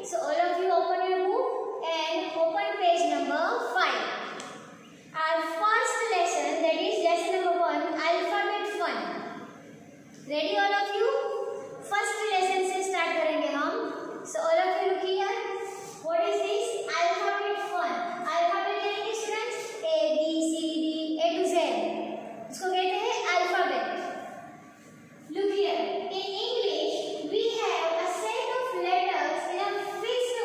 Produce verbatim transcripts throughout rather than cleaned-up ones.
So all of you open your book and open page number five. Our first lesson, that is lesson number one, alphabet fun. Ready all of you? First lesson से start करेंगे हम. So all of you look here. What is this? Alphabet fun. Alphabet यानी कि students A B C D A to Z. इसको कहते हैं alphabet. Look here. In English, we have a set of letters in a fixed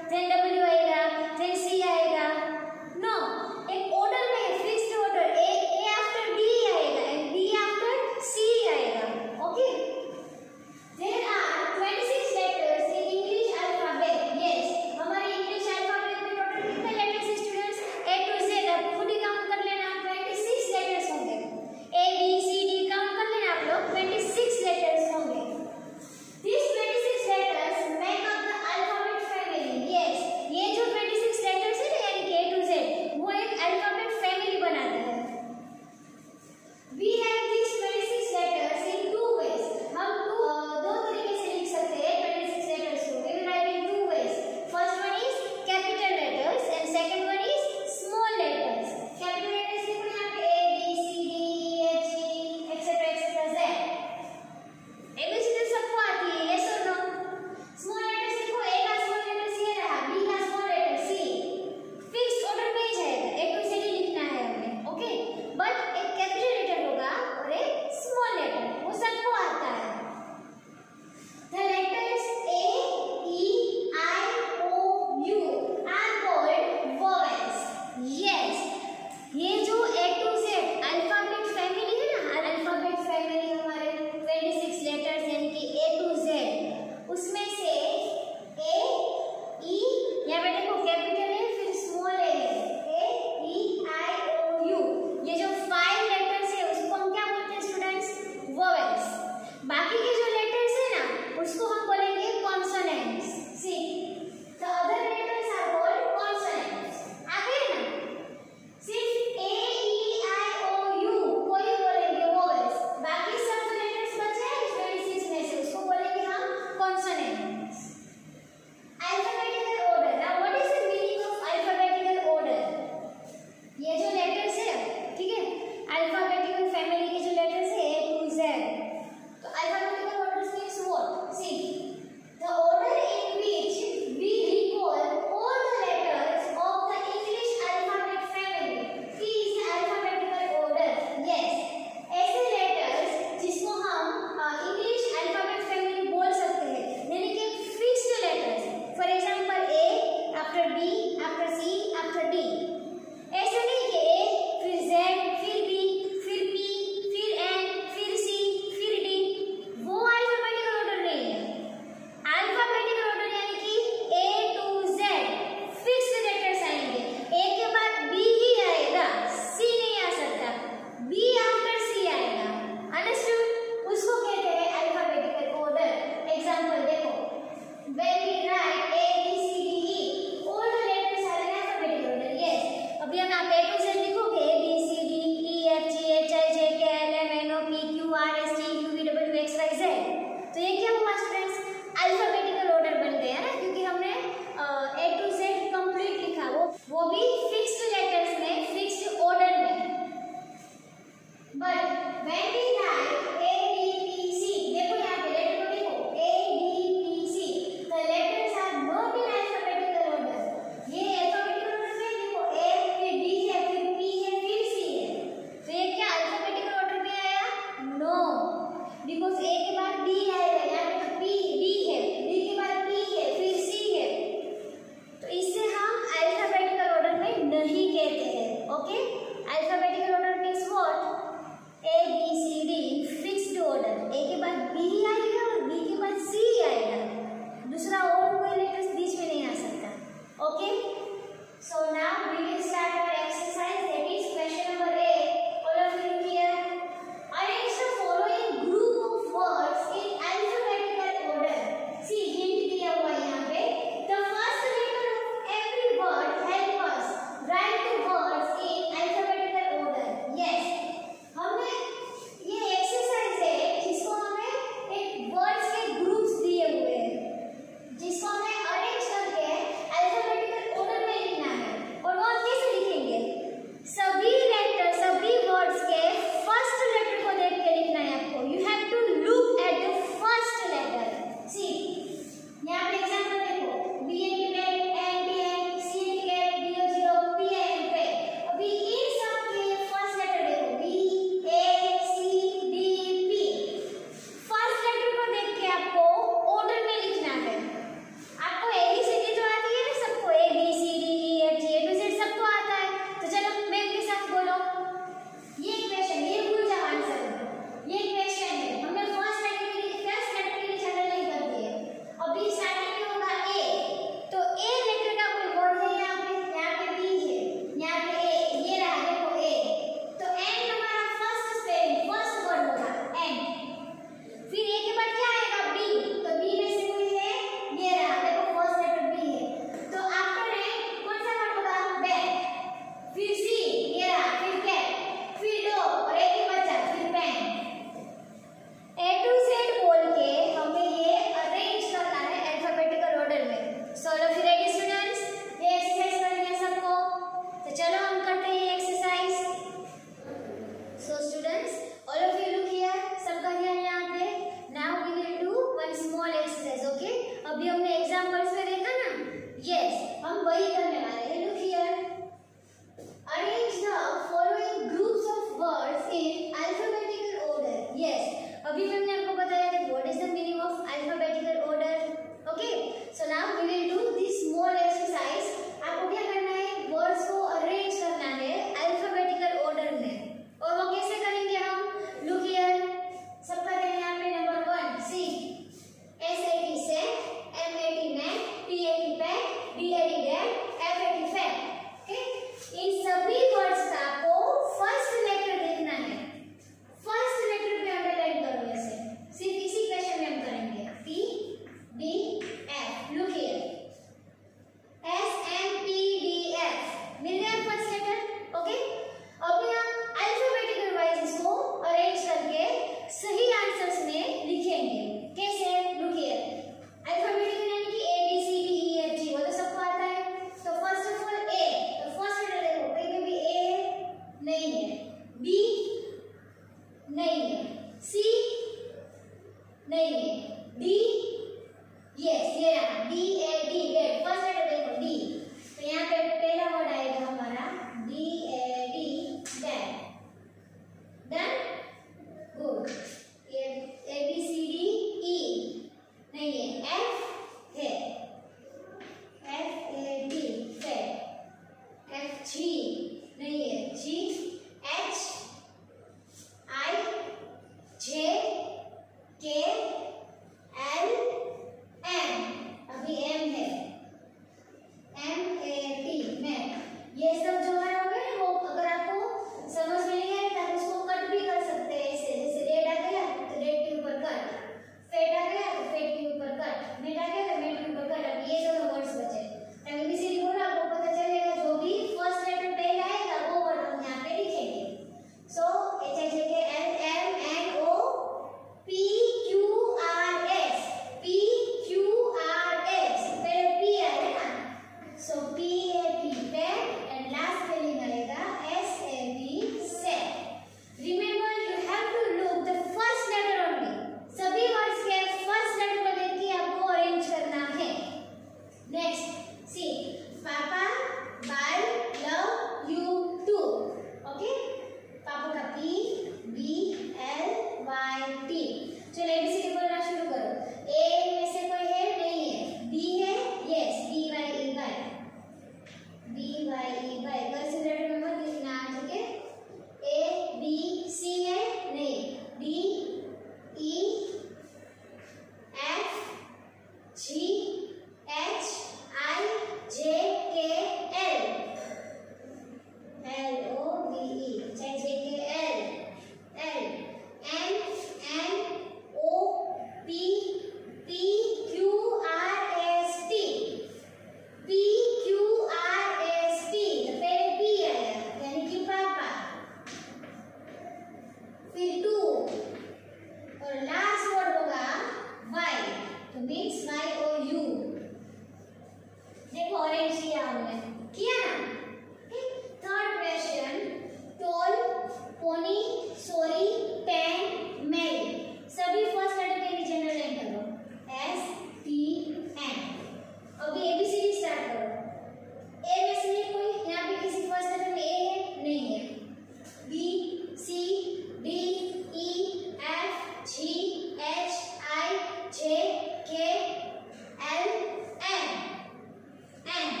किया ना? Third question, toll, pony, sorry, ten, merry, सभी first letter के नीचे underline करो, S T N. अभी एबीसीडी स्टार्ट करो। ए में से कोई यहाँ पे किसी फर्स्ट लेटर में ए है? नहीं है। B, C, D, E, F, G, H, I, J, K, L, N, N,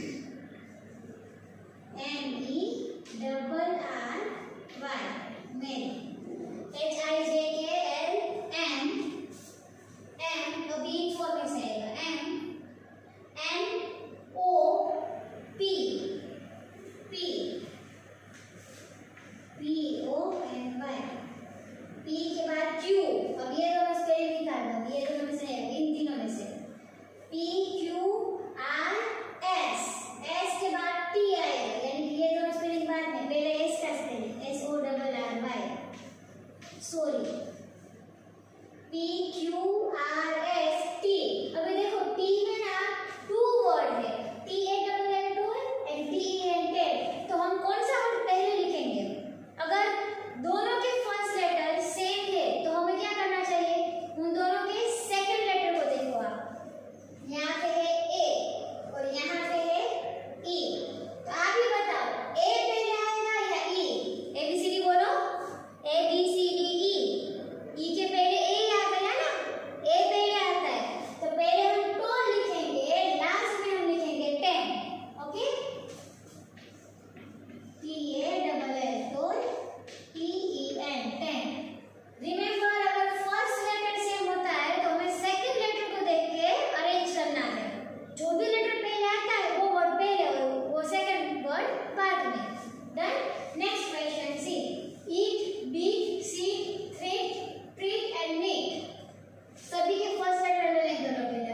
N E double R Y, merry, H I J K L N, N तो बी फोर में से आएगा, M, N O P, P, P O N Y, P के बाद Q. अब ये दोनों spelling निकाल दो, ये दोनों में से इन तीनों में से P Q R S, S के बाद टी आएगा, यानी कि ये दोनों स्पेलिंग बाद में, पहले एस का spelling S O double R Y, sorry, P Q R S T. अभी देखो टी में ना टू वर्ड है, T A double N too and T E N ten, तो हम कौन सा वर्ड पहले लिखेंगे? अगर दोनों के फर्स्ट लेटर सेम है तो हमें क्या करना चाहिए? उन दोनों के सेकंड लेटर को देखो आप, यहाँ पे है ए और यहाँ पे है ई, तो आप ही बताओ ए पहले आएगा या ई? एबीसीडी बोलो, ए बी सी डी ई, ई के पहले ए आता है ना, ए पहले आता है, तो पहले हम टोल लिखेंगे, लास्ट में हम लिखेंगे ten, okay? T A double L toll, T E N ten. Remember, अगर फर्स्ट लेटर सेम होता है तो हमें सेकंड लेटर को देख के अरेंज करना है, जो भी लेटर पहले आता है वो वर्ड पहले और वो सेकंड वर्ड बाद में। Done. Next question, C, eat, beat, seat, thrift, treat and neat, सभी के फर्स्ट लेटर अंडरलाइन करो पहले,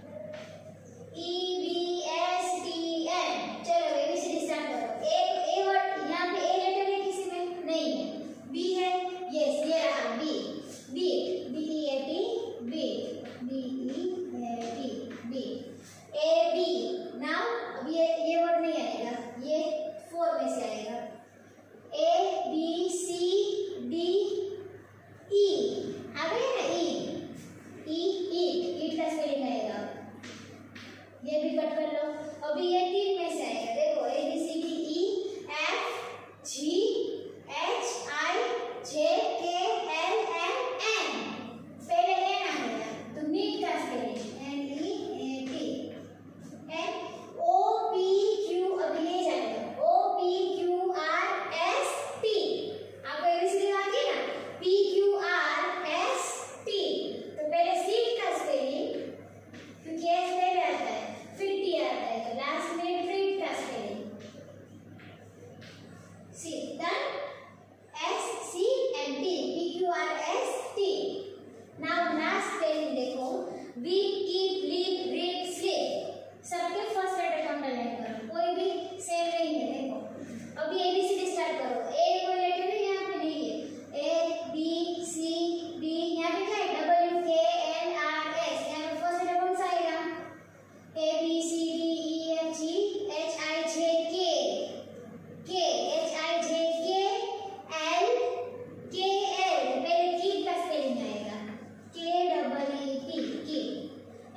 E B S T N. चलो एबीसीडी स्टार्ट करो। ए ए वर्ड यहाँ पे ए लेटर है किसी में? नहीं है। बी है? यस, ये रहा B, beat, B E A T, beat, B E A T, beat, A B. Now अब ये ये वर्ड नहीं आएगा, ये फोर में से आएगा, ए बी सी डी ई, आ गया ना ई, ई ईट, ईट का स्पेलिंग आएगा, ये भी कट कर लो। अभी ये तीन में से आएगा, देखो A B C D E F G H I J K L N N, पहले एन आ गया तो नीट का spelling N E A T, N O P Q, अभी ये जाएगा O P Q R S T, आपको ABCD आ गई ना, P Q R S T, तो पहले सीट का स्पेलिंग, क्योंकि एस पहले आता है फिर टी आता है, तो लास्ट में ट्रीट का spelling, see, done. S C and T, P Q R S T. Now last spelling देखो, bee, keep, leave, read, sleep, सबके फर्स्ट लेटर को अंडरलाइन करो, कोई भी सेम नहीं है। देखो अभी एबीसीडी स्टार्ट करो, ए कोई लेटर है यहाँ पे? नहीं है। ए बी सी डी, यहाँ पे क्या है? डब्ल्यू के एन आर एस, यहाँ पे फर्स्ट लेटर कौन सा आएगा? A B C D E F G H I J K, K H I J K L के एल, पहले कीप का स्पेलिंग आएगा, के डबल ई पी, की।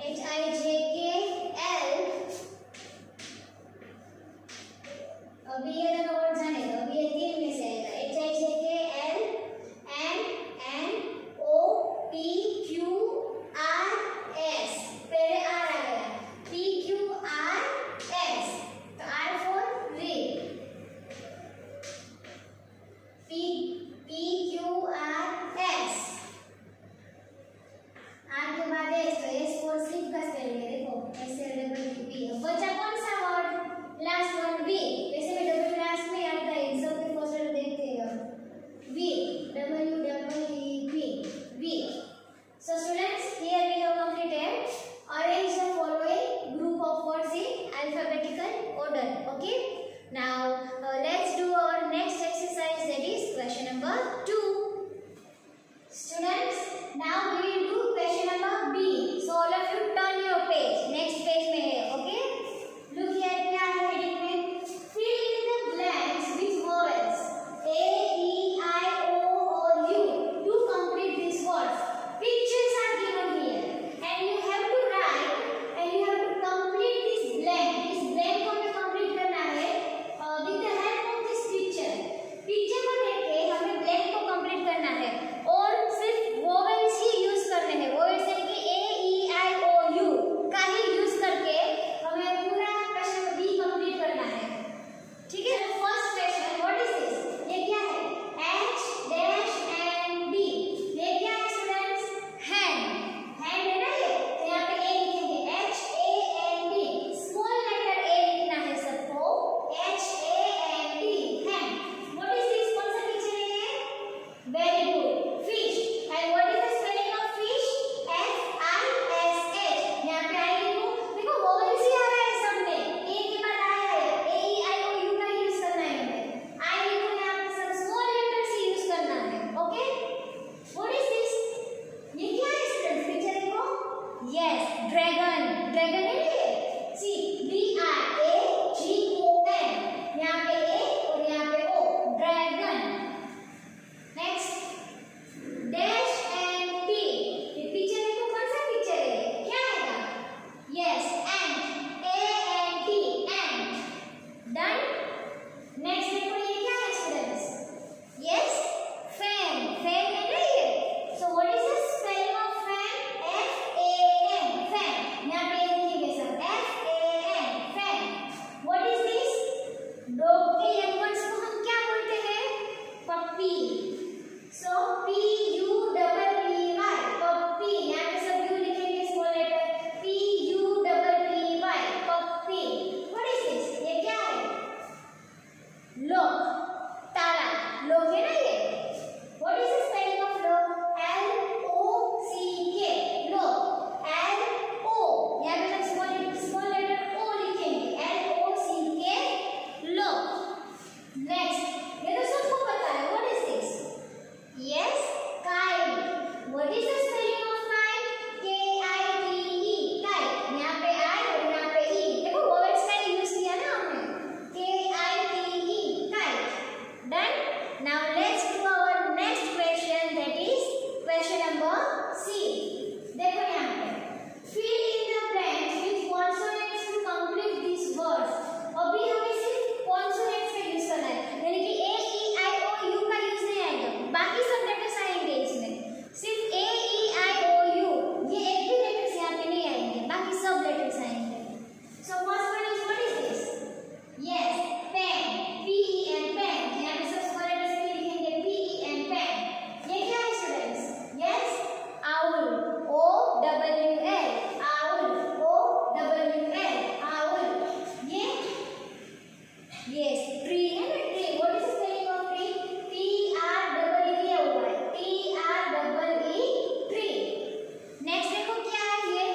Yes, dragon. Dragon है ये. See, D R A G O N. यहाँ पे A और यहाँ पे O. Dragon. Next, dash and T. ये picture देखो कौन सा picture है? क्या है? Yes, ant. A N T. Ant. Done. Next देखो ये क्या है students? Yes, fan. Fan है ना ये. So what is the spelling of fan? F A N. Fan. यहाँ पे लिखिए सब. F A N. Fan. What is this? Dog के young ones को हम क्या बोलते हैं? Puppy. So P U double P Y. Puppy. यहाँ पे सब U लिखेंगे small letter. P U double P Y. Puppy. What is this? ये क्या है? Lock. ताला. Lock है ना ये? What is the spelling of lock? L O C K. Lock. L O. यहाँ पे सब small small letter O लिखेंगे. L O C K. Lock. Next. ये तो सबको पता है. What is this? Yes, kite. What is the spelling of kite? K I T E. Kite. यहाँ पे I और यहाँ पे E. देखो vowels का यूज किया ना हमने. K I T E. Kite. Done. Now let's do our next question. That is question number C. देखो यहाँ पे. Fill in the blanks with consonants to complete these words. अभी हमें सिर्फ consonants का यूज करना है. यानी कि A E I O U का यूज नहीं आएगा. बाकी सब लेटर्स आएंगे इसमें. सिर्फ A E I O U ये एक भी लेटर्स यहाँ पे नहीं आएंगे. बाकी सब लेटर्स आएंगे. So first one is what is this? Yes, pen. P E N pen. यहाँ पे सब small letters में लिखेंगे P E N pen. ये क्या है students? Yes, owl. O W L. Owl. O W L. Owl. ये yes, tree है ना tree. What is the spelling of tree? T R double E दिया हुआ है. T R double E tree. Next देखो क्या है ये?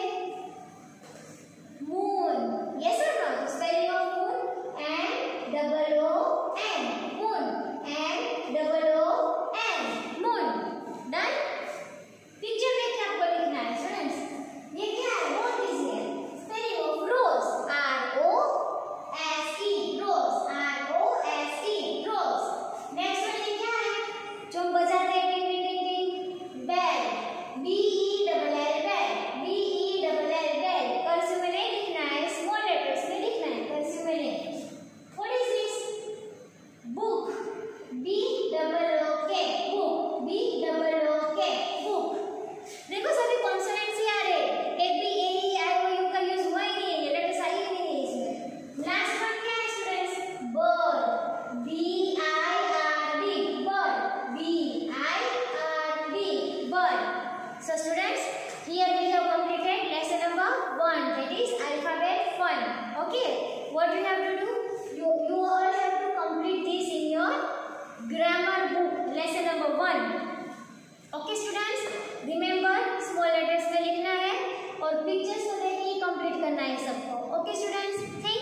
Moon. Yes or no? Spelling of moon? M double O N. Moon. M double O N. Moon. Done. Picture देख के आपको लिखना है students. ये क्या है? What is here? Spelling of rose. R O S E. Rose. R O S E. Rose. Next one ये क्या है? जो हम बजाते हैं टिंग टिंग टिंग. Bell. B E double L. Bell. B E double L. Bell. Cursive में नहीं लिखना है. Small letters में लिखना है. कर्सिव में नहीं. What is this? Book. B double O K. Book. B double O K. Book. देखो सभी consonants ही आ रहे हैं. एक भी A E I O U का यूज हुआ ही नहीं है. ये letters आई ही नहीं है इसमें. Last one क्या है students? Bird. B I R D. Bird. B I R D. Bird. So students, here we have completed lesson number one. That is alphabet fun. Okay. What you have to do? You you all have to complete this in your grammar book. Lesson number one. Okay students. Remember small letters में लिखना है और pictures को देख के complete करना है सबको. Okay students. Thank